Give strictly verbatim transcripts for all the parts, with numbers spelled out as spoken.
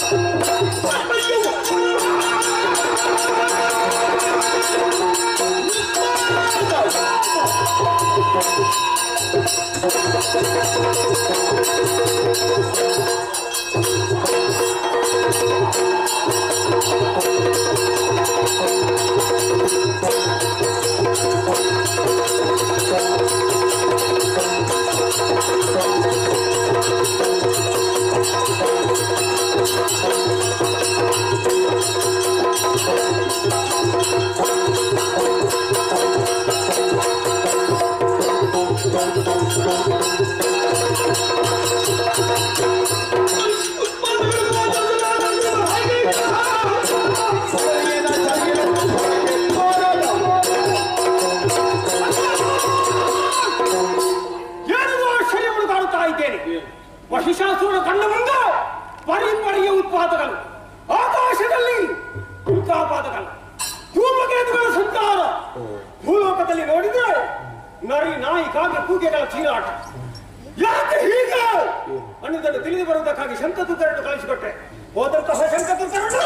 ವಹಿಷಾಸುರನ ಕಣ್ಣ ಮುಂದೆ ಪರಿಪರಿಯ ಉತ್ಪಾದಕರು, ಆಕಾಶದಲ್ಲಿ ಉಲ್ಕಾಪಾದಕರು, ಧೂಮಕೇತುಗಳ ಸಂಚಾರ. ಭೂಲೋಕದಲ್ಲಿ ನೋಡಿದ್ರೆ ನರಿ ನಾಯಿ ಕಾಗೆ ಕೂಗೆಗಳ ಚೀರಾಟ. ಯಾಕೆ ಹೀಗೆ ಅನ್ನೋದನ್ನು ತಿಳಿದು ಬರುವುದಕ್ಕಾಗಿ ಶಂಕದೂತರನ್ನು ಕಳಿಸಿಕೊಟ್ಟೆ. ಹೋದಂತಹ ಶಂಕದೂತರನ್ನು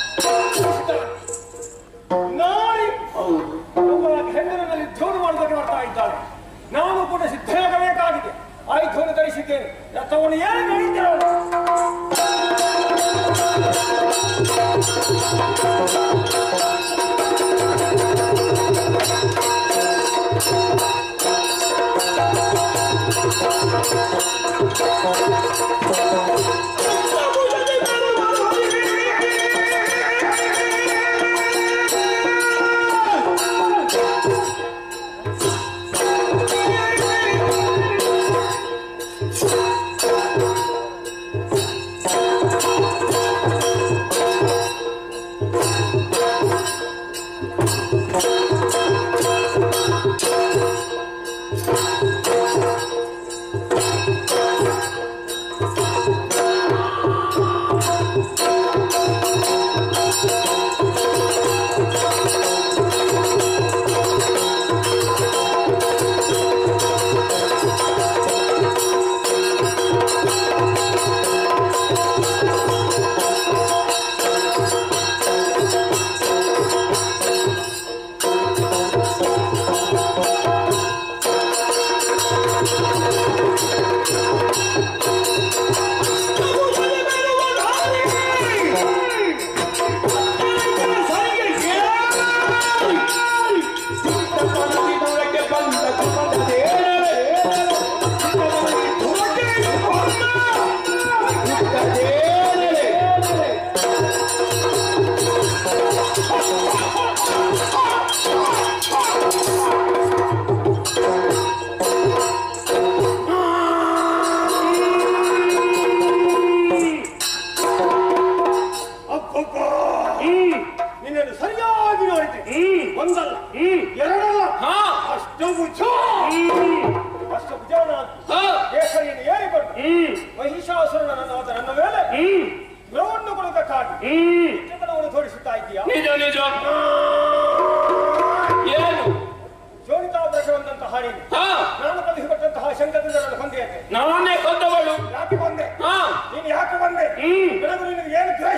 ನಾಯಿ ಹೆಂಡರಲ್ಲಿ ಧ್ವನಿ ಮಾಡುವುದಕ್ಕೆ ಬರ್ತಾ ಇದ್ದಾಳೆ. ನಾನು ಕೂಡ ಸಿದ್ಧರಾಗಬೇಕಾಗಿದೆ. ಆಯುಧವನ್ನು ಧರಿಸಿದ್ದೇನೆ. ರಥವನ್ನು ಏನು ನಡೀತೇವೆ. ನಿನ್ನನ್ನು ಸರಿಯಾಗಿ ನೋಡಿದೆ. ಒಂದಲ್ಲ ಎರಡಲ್ಲ ಅಷ್ಟಭುಜ ಅಷ್ಟಭುಜವನ ಕೇಸರಿಯನ್ನು ಏರಿಕೊಂಡು ಮಹಿಷಾಸುರನ ನನ್ನ ಮೇಲೆ ದ್ರವವನ್ನು ಕೊಡುವುದಕ್ಕಾಗಿ ಚಿತ್ರವನ್ನು ತೋರಿಸುತ್ತಾ ಇದ್ದೀಯಾ? ನಿಜ ನಿಜ. ಏನು ಶೋಣಿತಾಭ್ರಷವಂತಹ ನೀನು ನಾನು ಕಲಿಸಿಕೊಟ್ಟಂತಹ ಶಂಕರನ್ನು ಹೊಂದಿಯತೆ. ನಾನೇ ಕೊಂದವಳು. ಯಾಕೆ ಬಂದೆ? ನೀನು ಯಾಕೆ ಬಂದೆ? ಬೆಳಗು ನಿನಗೆ ಏನು ದ್ವೇಷ?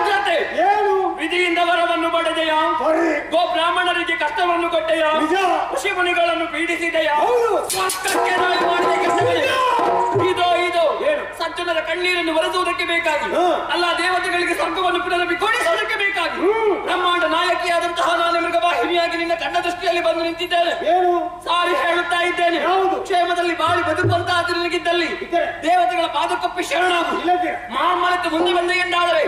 ವಿಧಿಯಿಂದ ವರವನ್ನು ಪಡೆದೆಯಾ? ಗೋ ಬ್ರಾಹ್ಮಣರಿಗೆ ಕಷ್ಟವನ್ನು ಕೊಟ್ಟೆಯಾ? ಋಷಿ ಮುನಿಗಳನ್ನು ಪೀಡಿಸಿದೆಯಾ? ಸ್ವರ್ಗಕ್ಕೆ ನಾಳೆ ಮಾಡಿದ ಕೆಲಸಗಳೇ ಇದೋ ಇದು ಸಜ್ಜನರ ಕಣ್ಣೀರನ್ನು ಒರೆಸುವುದಕ್ಕೆ ಬೇಕಾಗಿ, ಅಲ್ಲ ದೇವತೆಗಳಿಗೆ ಸ್ವರ್ಗವನ್ನು ಪುನರಭಿಗೊಳಿಸುವುದಕ್ಕೆ ಬೇಕಾಗಿ ಬ್ರಹ್ಮಾಂಡ ನಾಯಕಿಯಾದಂತಹ ನಾನು ಮೃಗವಾಹಿನಿಯಾಗಿ ನಿನ್ನ ಕಣ್ಣ ದೃಷ್ಟಿಯಲ್ಲಿ ಬಂದು ನಿಂತಿದ್ದೇನೆ. ಸಾರಿ ಹೇಳುತ್ತಾ ಇದ್ದೇನೆ, ಕ್ಷೇಮದಲ್ಲಿ ಬಾಳಿ ಬದುಕುವಂತಹ ನಿನಗಿದ್ದಲ್ಲಿ ದೇವತೆಗಳ ಪಾದಕೊಪ್ಪಿ ಶರಣಾಗು. ಮಾಮಲಕ್ಕೆ ಮುಂದೆ ಬಂದೆ ಎಂದಾದರೆ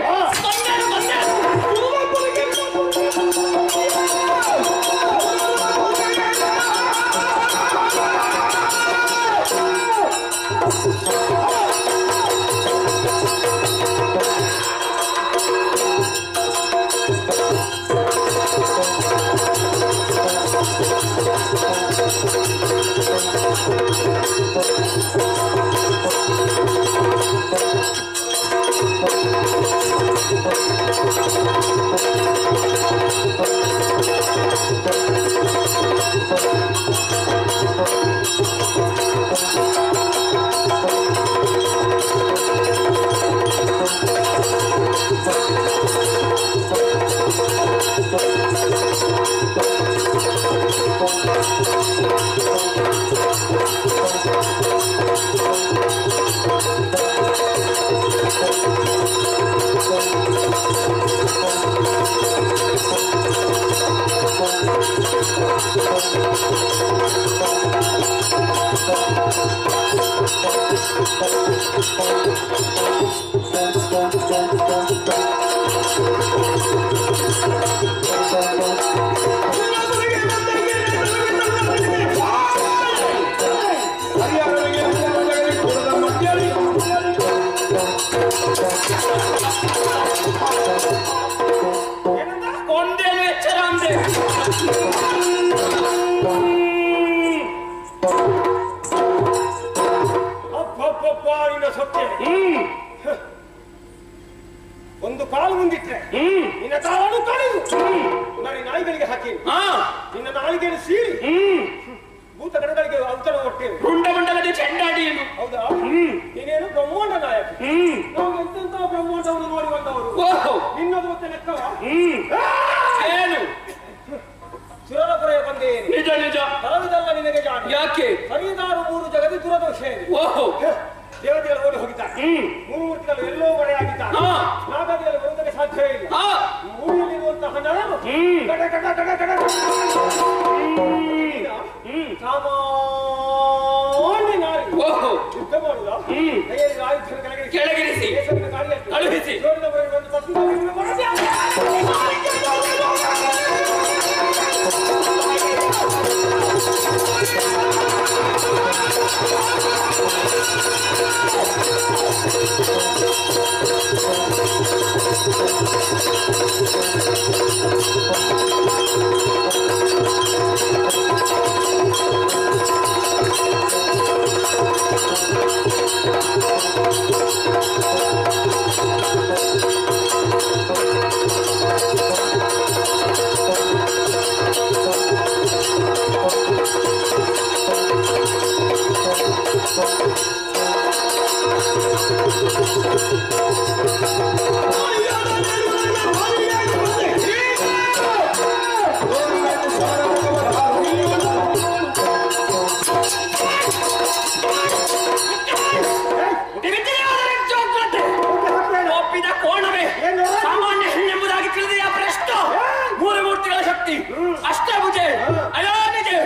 ಕೊಂದೇನು ಎಚ್ಚರ ಅಂದೆ. ಒಂದು ಕಾಲು ಮುಂದಿಟ್ರೆ ನಿನ್ನ ಕಾಲನ್ನು ಕಡಿದು ನಾನು ನಾಯಿಗಳಿಗೆ ಹಾಕಿ ನಿನ್ನ ನಾಯಿಗೆಯನ್ನು ಸೀಳಿ ಭೂತ ಗಣಗಳಿಗೆ ಔತಣ ಕೊಟ್ಟೇವೆ. ಗುಂಡ ಮಂಡಲದ ಚೆಂಡಾಡಿಯನ್ನು. ಹೌದಾ? ನೀನೇನು ಬ್ರಹ್ಮಾಂಡ ನಾಯಕ. ನಾವು ಎಂತೆಂತ ಬ್ರಹ್ಮಾಂಡವನ್ನು ನೋಡಿ ಬಂದವರು. ನಿನ್ನದು ಮತ್ತೆ ಲೆಕ್ಕವ? ಏನು ಸುರನಪುರ ಬಂದೇನು? ನಿಜ ನಿಜ ತರವಿದಲ್ಲ ನಿನಗೆ ಜಾಣ. ಯಾಕೆ? ಹರಿದಾರು ಮೂರು ಜಗದಿ ದುರದೋಷ ಇದೆ. ಓಹೋ, ದೇವತೆಗಳು ಓಡಿ ಹೋಗಿದ್ದಾರೆ. ಮೂರು ಮೂರ್ತಿಗಳು ಎಲ್ಲೋ ಮರೆಯಾಗಿದ್ದಾರೆ. ನಾಗದಿಯಲ್ಲಿ ಬರುವುದಕ್ಕೆ ಸಾಧ್ಯವೇ ಇಲ್ಲ. ಮೂರಿಯಲ್ಲಿರುವಂತಹ ನರನು ಗಡ ಗಡ ಗಡ ಗಡ ಸಾಮಾನ್ಯ ನಾರಿ ಯುದ್ಧ ಮಾಡುವ ಕೈಯಲ್ಲಿ ಆಯುಧ ಕೆಳಗಿರಿಸಿ ಕಳುಹಿಸಿ ಅಷ್ಟಭುಜೆ ಅಯಾನಿಗೆ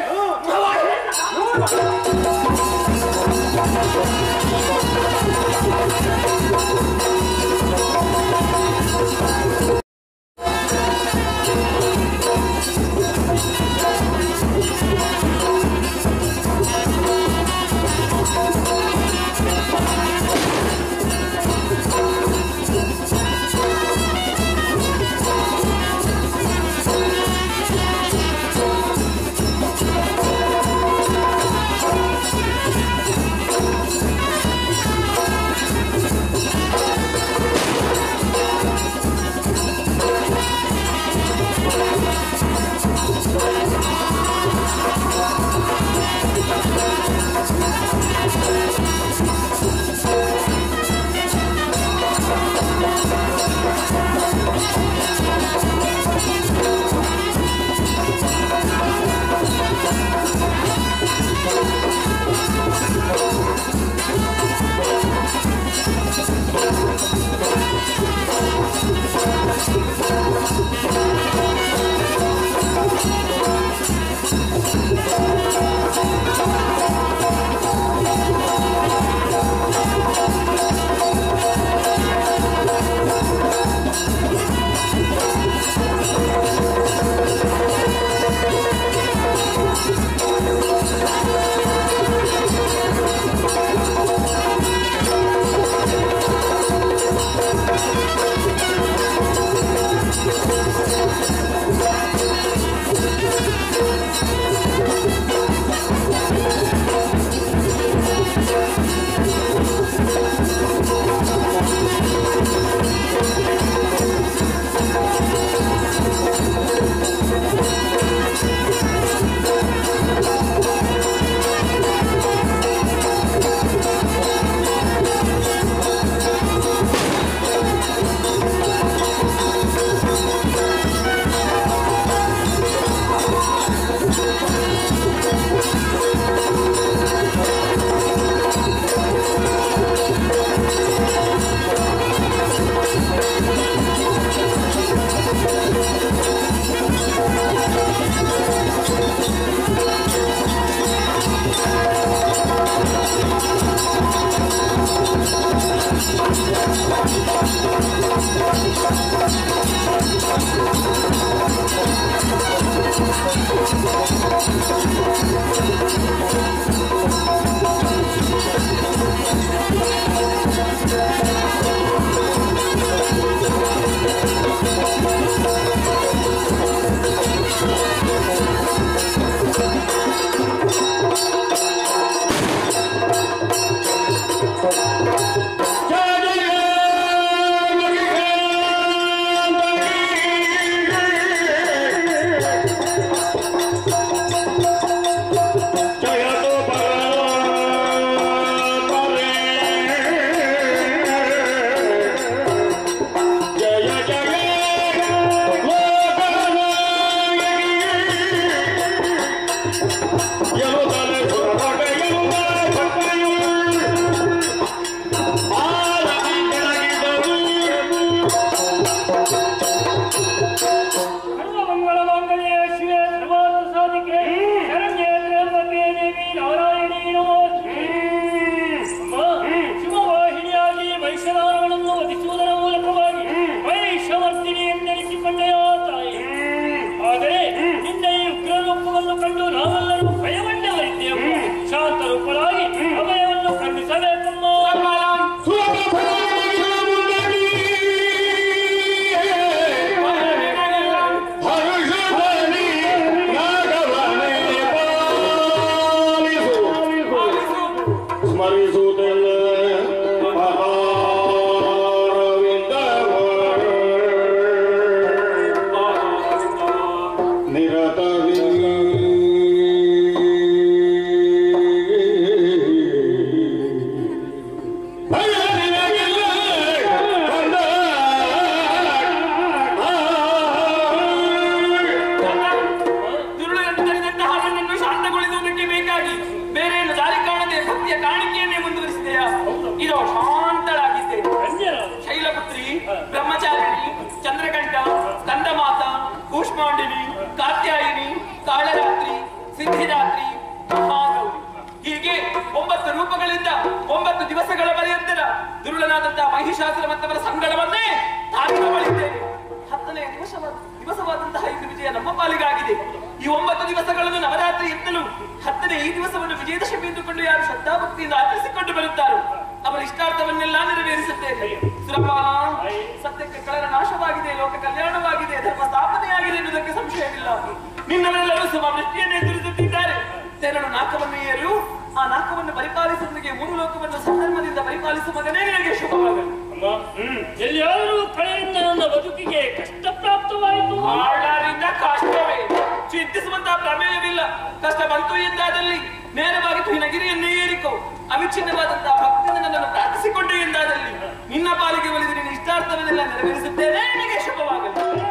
ಅವಿಚ್ಛಿನ್ನವಾದಂತಹ ಭಕ್ತಿಯಿಂದ ನನ್ನನ್ನು ಪ್ರಾರ್ಥಿಸಿಕೊಂಡೆ ಎಂದಾದಲ್ಲಿ ನಿನ್ನ ಪಾಲಿಗೆ ಒಲಿದು ನಿನ್ನ ಇಷ್ಟಾರ್ಥವನ್ನೆಲ್ಲ ನೆರವೇರಿಸುತ್ತೇನೆ. ನಿನಗೆ ಶುಭವಾಗಲಿ.